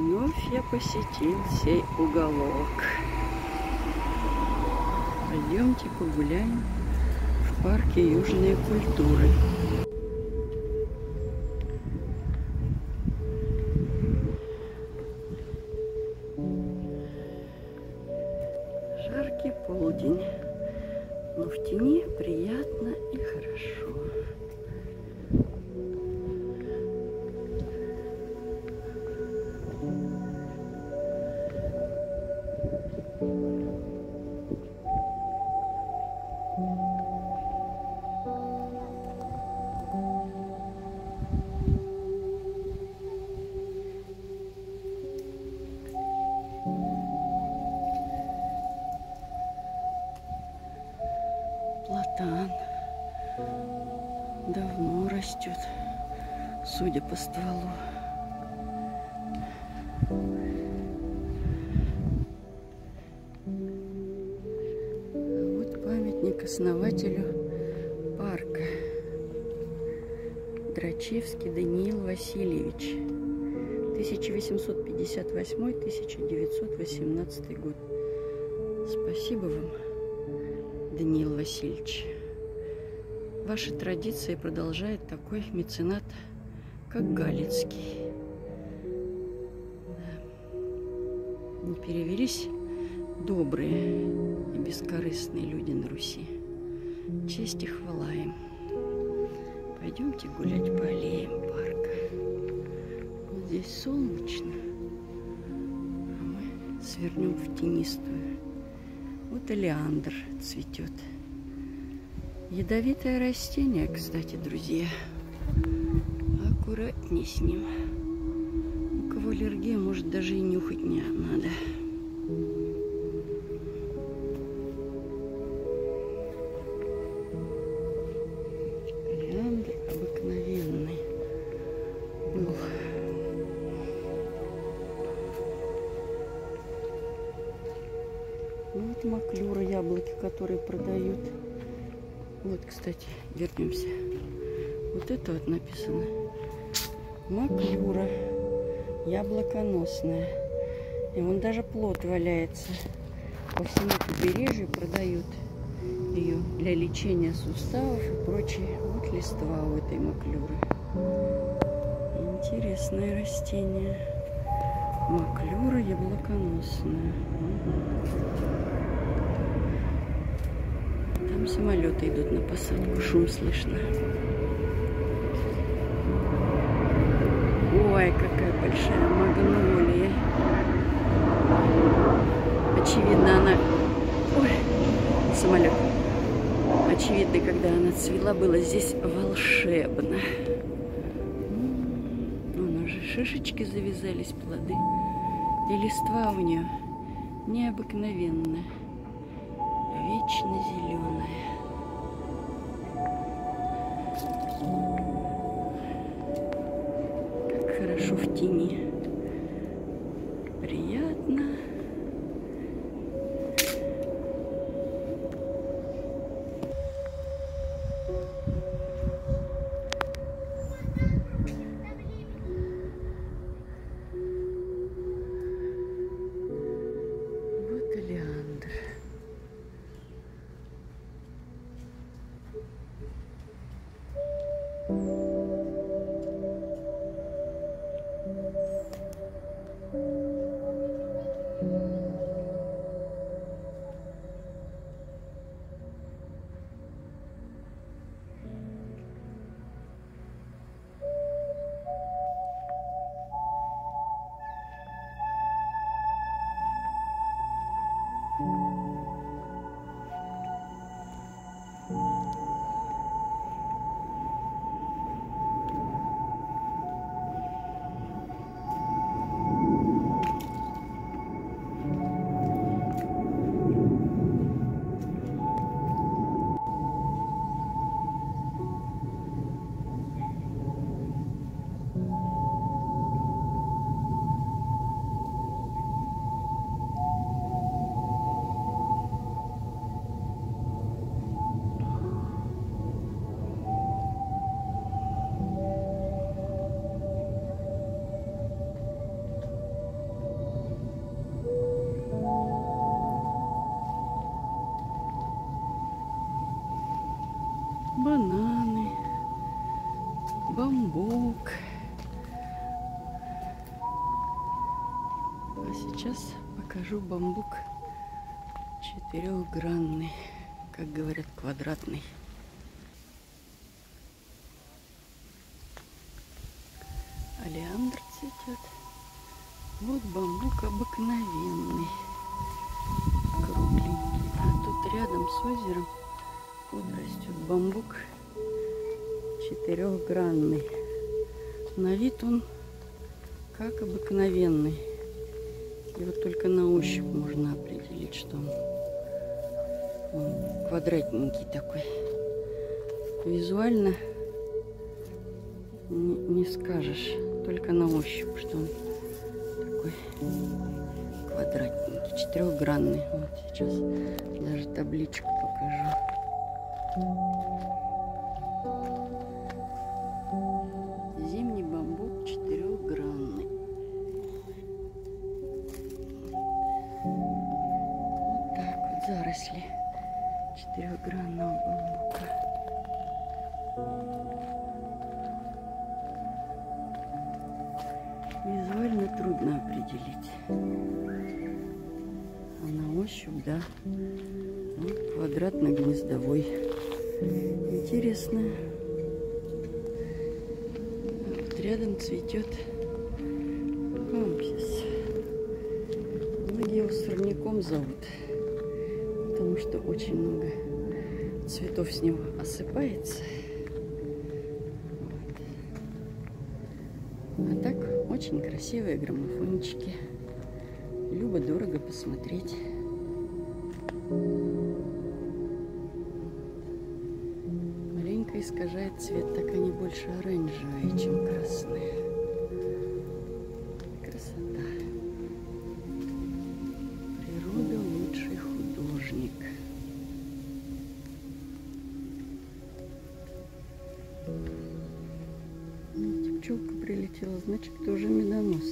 Вновь я посетил сей уголок. Пойдемте погуляем в парке Южные культуры. Жаркий полдень, но в тени приятно и хорошо. Платан давно растет, судя по стволу. Вот памятник основателю парка. Драчевский Даниил Васильевич. 1858-1918 год. Спасибо вам, Даниил Васильевич. Ваши традиции продолжает такой меценат, как Галицкий. Да. Не перевелись добрые и бескорыстные люди на Руси. Честь и хвала им. Пойдемте гулять по аллеям парка. Вот здесь солнечно, а мы свернем в тенистую. Вот олеандр цветет. Ядовитое растение, кстати, друзья. Аккуратней с ним. У кого аллергия, может, даже и нюхать не надо. Олеандр обыкновенный был. Вот маклюра, яблоки, которые продают. Вот, кстати, вернемся. Вот это вот написано. Маклюра. Яблоконосная. И вон даже плод валяется. По всему побережью продают ее для лечения суставов и прочее. Вот листва у этой маклюры. Интересное растение. Маклюра яблоконосная. Там самолеты идут на посадку, шум слышно. Ой, какая большая магнолия. Очевидно, она... Ой, самолет. Очевидно, когда она цвела, было здесь волшебно. Вон уже шишечки завязались, плоды. И листва у нее необыкновенная. Вечно зеленая. Как хорошо в тени. Приятно. Вот олеандр. бамбук. А сейчас покажу бамбук четырехгранный, как говорят, квадратный. Олеандр цветет. Вот бамбук обыкновенный, кругленький. А тут рядом с озером вот растет бамбук четырехгранный. На вид он как обыкновенный. И вот только на ощупь можно определить, что он квадратненький такой. Визуально не скажешь, только на ощупь, что он такой квадратненький, четырехгранный. Вот сейчас даже табличку покажу. Зимний бамбук четырехгранный. Вот так вот заросли четырехгранного бамбука. Визуально трудно определить. А на ощупь, да, он квадратно-гнездовой. Интересно. А вот рядом цветет кампис. Многие его сорняком зовут, потому что очень много цветов с него осыпается. А так очень красивые граммофончики. Любо-дорого посмотреть. Маленько искажает цвет, так они больше оранжевые, чем красные. Красота. Природа лучший художник. Видите, пчелка прилетела, значит, тоже медонос.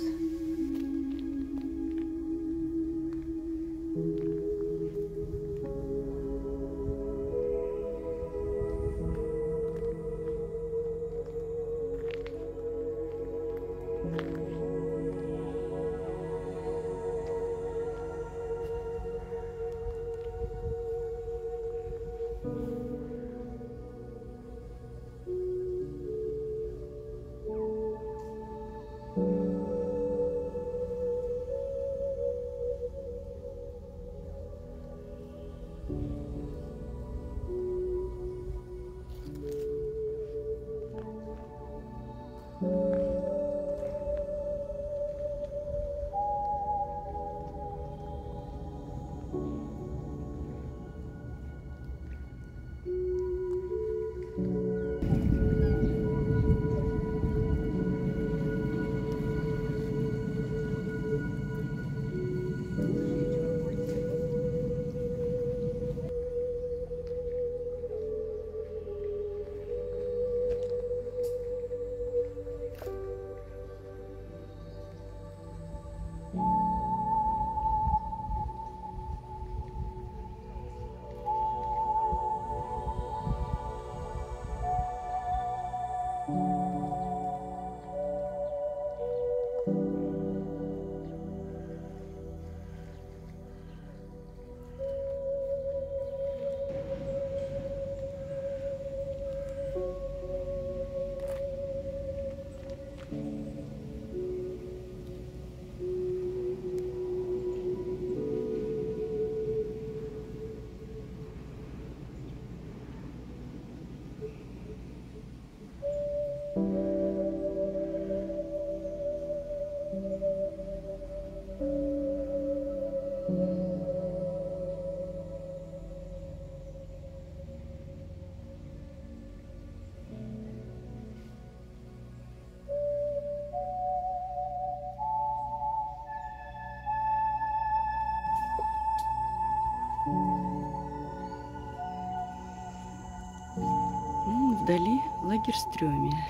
Вдали лагерстрёмия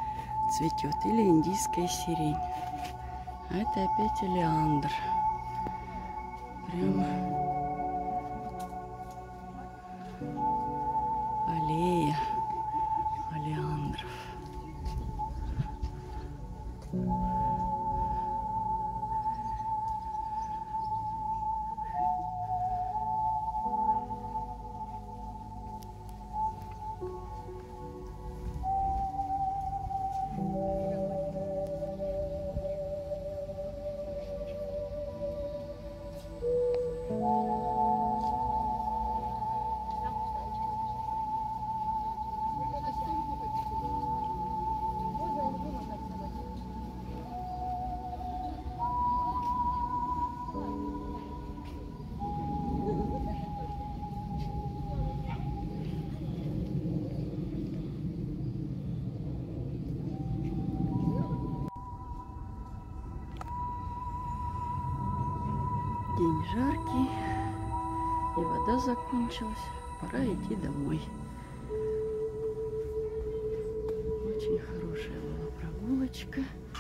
цветет, или индийская сирень. А это опять олеандр. Прямо аллея олеандров. День жаркий, и вода закончилась. Пора идти домой. Очень хорошая была прогулочка.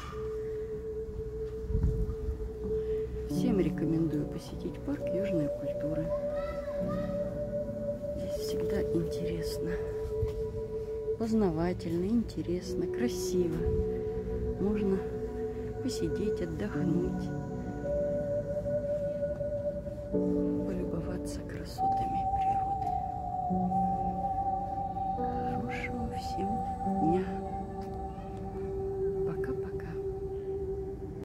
Всем рекомендую посетить парк Южной культуры. Здесь всегда интересно. Познавательно, интересно, красиво. Можно посидеть, отдохнуть.